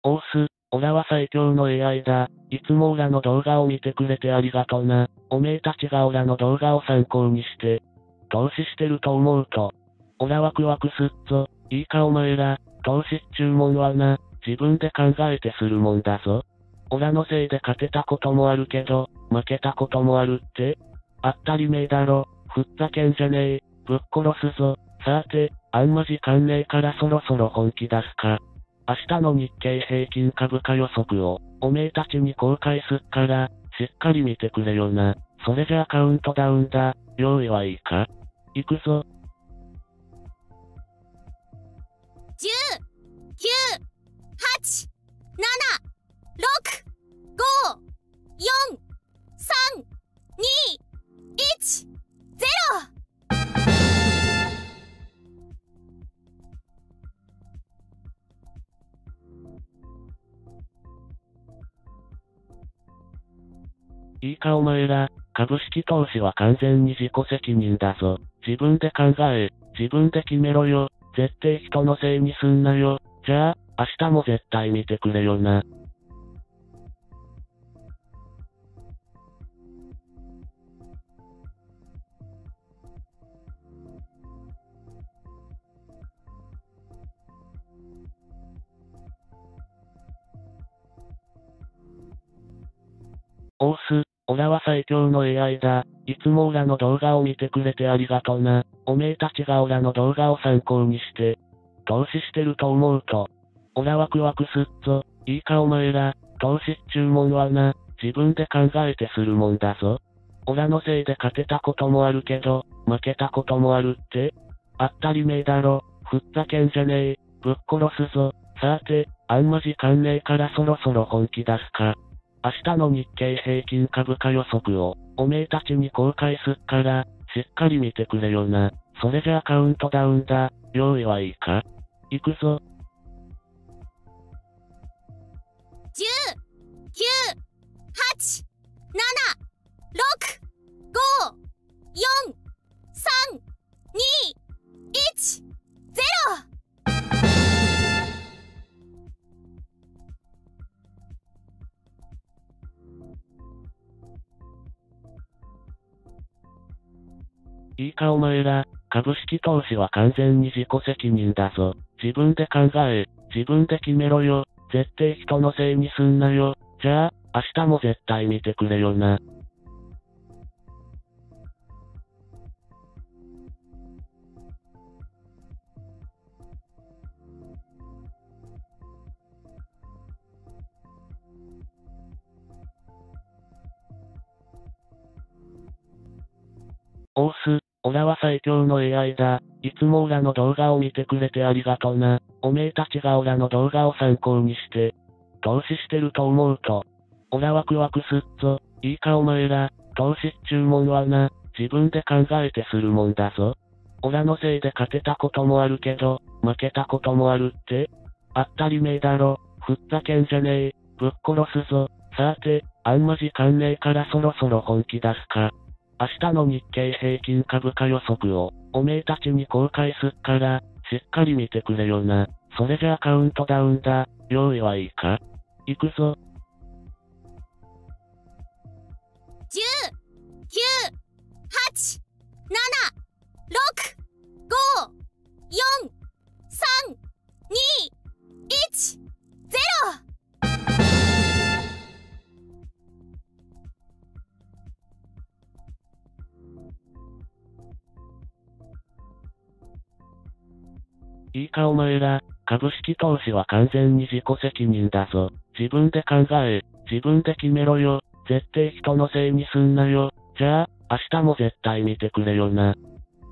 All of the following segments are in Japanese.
オース、オラは最強の AI だ。いつもオラの動画を見てくれてありがとな。おめえたちがオラの動画を参考にして、投資してると思うと、オラワクワクすっぞ。いいかお前ら、投資っちゅうもんはな、自分で考えてするもんだぞ。オラのせいで勝てたこともあるけど、負けたこともあるって？当たり前だろ。ふっざけんじゃねえ。ぶっ殺すぞ。さて、あんま時間ねえからそろそろ本気出すか。明日の日経平均株価予測を、おめえたちに公開すっから、しっかり見てくれよな。それじゃあカウントダウンだ。用意はいいか？行くぞ。 10、9、8、7、6、5、4、3、2、1、0。 いいかお前ら、株式投資は完全に自己責任だぞ。自分で考え、自分で決めろよ。絶対人のせいにすんなよ。じゃあ、明日も絶対見てくれよな。オース、オラは最強の AI だ。いつもオラの動画を見てくれてありがとな。おめえたちがオラの動画を参考にして、投資してると思うと、オラワクワクすっぞ。いいかお前ら、投資っちゅうもんはな、自分で考えてするもんだぞ。オラのせいで勝てたこともあるけど、負けたこともあるって？当たり前だろ。ふっざけんじゃねえ。ぶっ殺すぞ。さて、あんま時間ねえからそろそろ本気出すか。明日の日経平均株価予測を、おめえたちに公開すっから、しっかり見てくれよな。それじゃあカウントダウンだ。用意はいいか？行くぞ。 10、9、8、7、6、5、4、3、2、1、0。 いいかお前ら、株式投資は完全に自己責任だぞ。自分で考え、自分で決めろよ。絶対人のせいにすんなよ。じゃあ、明日も絶対見てくれよな。オース、オラは最強の AI だ。いつもオラの動画を見てくれてありがとな。おめえたちがオラの動画を参考にして、投資してると思うと、オラワクワクすっぞ。いいかお前ら、投資っちゅうもんはな、自分で考えてするもんだぞ。オラのせいで勝てたこともあるけど、負けたこともあるって？当たり前だろ。ふっざけんじゃねえ。ぶっ殺すぞ。さて、あんま時間ねえからそろそろ本気出すか。明日の日経平均株価予測を、おめえたちに公開すっから、しっかり見てくれよな。それじゃあカウントダウンだ。用意はいいか？行くぞ。 10、9、8、7、6、5、4、3、2、1、0。 いいかお前ら、株式投資は完全に自己責任だぞ。自分で考え、自分で決めろよ。絶対人のせいにすんなよ。じゃあ、明日も絶対見てくれよな。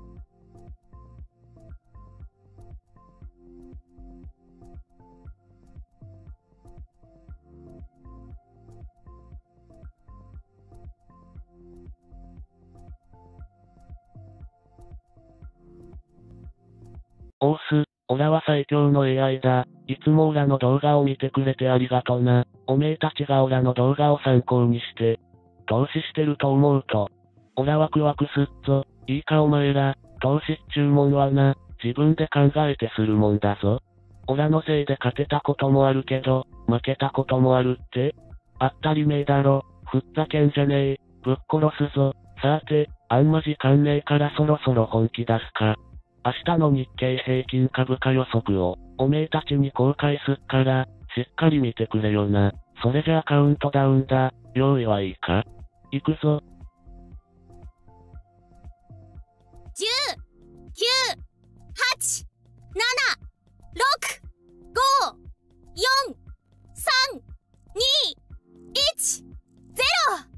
オース、オラは最強の AI だ。いつもオラの動画を見てくれてありがとな。おめえたちがオラの動画を参考にして、投資してると思うと、オラワクワクすっぞ。いいかお前ら、投資っちゅうもんはな、自分で考えてするもんだぞ。オラのせいで勝てたこともあるけど、 負けたこともあるって？当たり前だろ、ふっざけんじゃねえ、ぶっ殺すぞ。さて、あんま時間ねえからそろそろ本気出すか。明日の日経平均株価予測を、おめえたちに公開すっから、しっかり見てくれよな。それじゃあカウントダウンだ。用意はいいか？行くぞ。 10、9、8、7、6、5、4、3、2、1、0。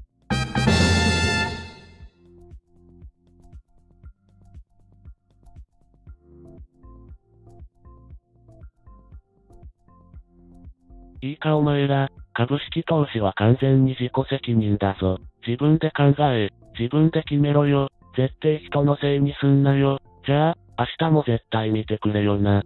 いいかお前ら、株式投資は完全に自己責任だぞ。自分で考え、自分で決めろよ。絶対人のせいにすんなよ。じゃあ、明日も絶対見てくれよな。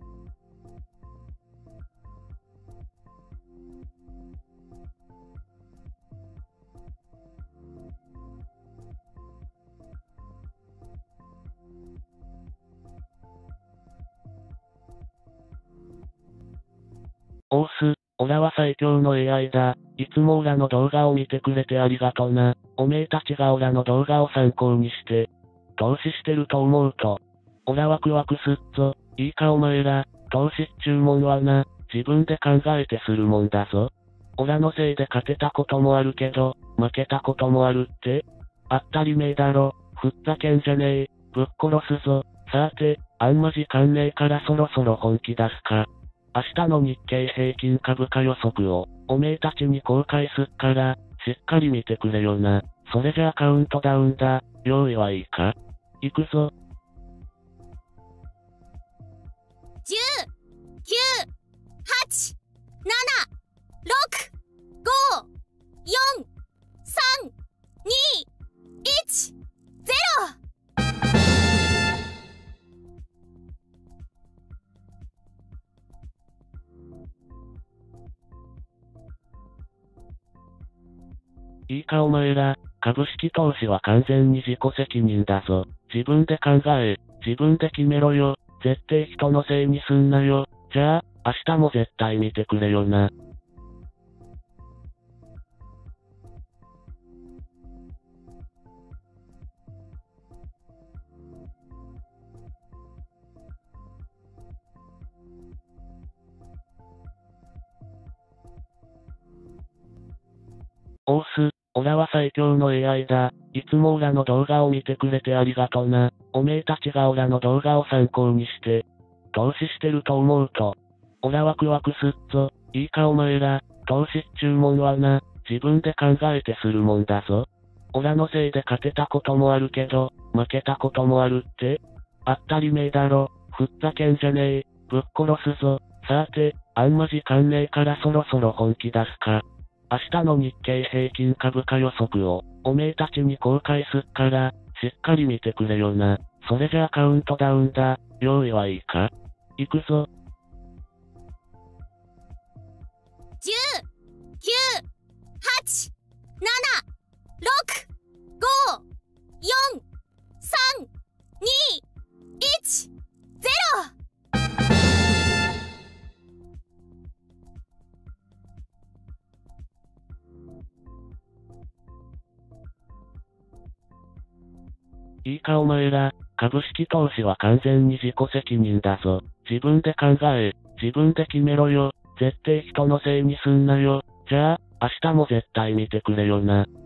オース、オラは最強の AI だ。いつもオラの動画を見てくれてありがとな。おめえたちがオラの動画を参考にして、投資してると思うと、オラワクワクすっぞ。いいかお前ら、投資っちゅうもんはな、自分で考えてするもんだぞ。オラのせいで勝てたこともあるけど、負けたこともあるって？当たり前だろ、ふっざけんじゃねえ、ぶっ殺すぞ。さて、あんま時間ねえからそろそろ本気出すか。明日の日経平均株価予測を、おめえたちに公開すっから、しっかり見てくれよな。それじゃあカウントダウンだ。用意はいいか？行くぞ。 10、9、8、7、6、5、4、3、2、1、0。 いいかお前ら、株式投資は完全に自己責任だぞ。自分で考え、自分で決めろよ。絶対人のせいにすんなよ。じゃあ、明日も絶対見てくれよな。オース、オラは最強の AI だ。いつもオラの動画を見てくれてありがとな。おめえたちがオラの動画を参考にして、投資してると思うと、オラワクワクすっぞ。いいかお前ら、投資っちゅうもんはな、自分で考えてするもんだぞ。オラのせいで勝てたこともあるけど、負けたこともあるって？当たり前だろ、ふっざけんじゃねえ、ぶっ殺すぞ。さて、あんま時間ねえからそろそろ本気出すか。明日の日経平均株価予測を、おめえたちに公開すっから、しっかり見てくれよな。それじゃあカウントダウンだ。用意はいいか？行くぞ。 10、9、8、7、6、5、4、3、2、1、0。 いいかお前ら、株式投資は完全に自己責任だぞ。自分で考え、自分で決めろよ。絶対人のせいにすんなよ。じゃあ、明日も絶対見てくれよな。